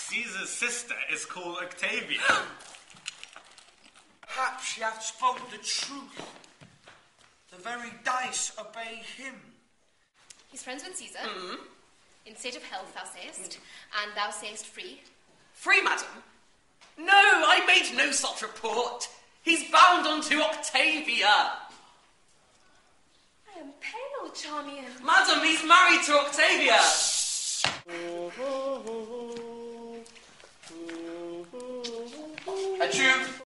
Caesar's sister is called Octavia. Perhaps she hath spoken the truth. The very dice obey him. He's friends with Caesar. In state of health, thou sayest, and thou sayest free. Free, madam? No, I made no such report. He's bound unto Octavia. I am pale, Charmian. Madam, he's married to Octavia. Adieu.